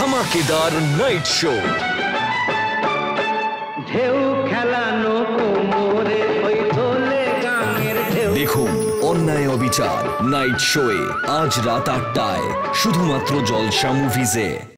धमाकेदार night show. দেখুন অন্যায় অবিচার নাইট শোয়ে আজ রাত ৮টায় শুধুমাত্র জলসা মুভিজে।